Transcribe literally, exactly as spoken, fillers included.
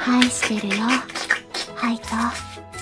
愛してるよ、ハイト。